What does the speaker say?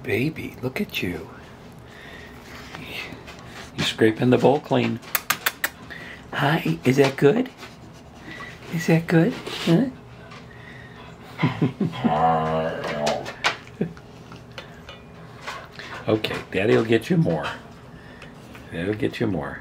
baby, look at you. You're scraping the bowl clean. Hi, is that good? Is that good? Huh? Okay, Daddy will get you more. Daddy'll get you more.